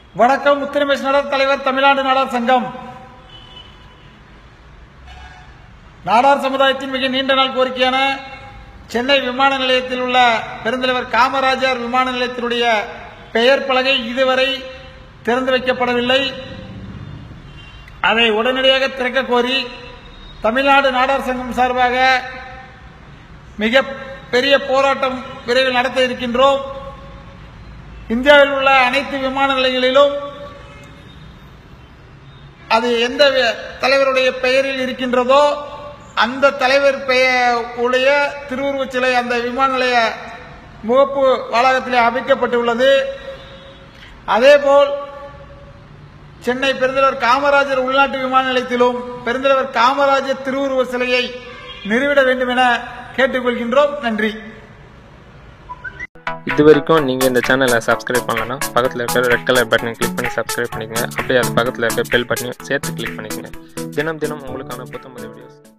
வணக்கம். முத்துரமேஷ் நாடார் தலைவர், தமிழ்நாடு நாடார் சங்கம். நாடார் சமுதாயத்தின் மிக நீண்ட நாள் கோரிக்கையான சென்னை விமான நிலையத்தில் உள்ள பெருந்தலைவர் காமராஜர் விமான நிலையத்தினுடைய பெயர் பலகை இதுவரை திறந்து வைக்கப்படவில்லை. அதை உடனடியாக திறக்க கோரி தமிழ்நாடு நாடார் சங்கம் சார்பாக மிக பெரிய போராட்டம் விரைவில் நடத்த இருக்கின்றோம். இந்தியாவில் உள்ள அனைத்து விமான நிலையங்களிலும் அது எந்த தலைவருடைய பெயரில் இருக்கின்றதோ அந்த தலைவர் உடைய திருவுருவச் சிலை அந்த விமான நிலைய முகப்பு வளாகத்திலே அமைக்கப்பட்டுள்ளது. அதேபோல் சென்னை பெருந்தலைவர் காமராஜர் உள்நாட்டு விமான நிலையத்திலும் பெருந்தலைவர் காமராஜர் திருவுருவ சிலையை நிறுவிட வேண்டும் என கேட்டுக்கொள்கின்றோம். நன்றி. இதுவரைக்கும் நீங்கள் இந்த சேனலை சப்ஸ்கிரைப் பண்ணலன்னா பக்கத்தில் இருக்கிற ரெட் கலர் பட்டனை கிளிக் பண்ணி சப்ஸ்கிரைப் பண்ணிக்கங்க. அப்படியே அது பக்கத்தில் இருக்கிற பெல் பட்டனையும் சேர்த்து கிளிக் பண்ணிக்கங்க. தினம் தினம் உங்களுக்கான புத்தம் வீடியோஸ்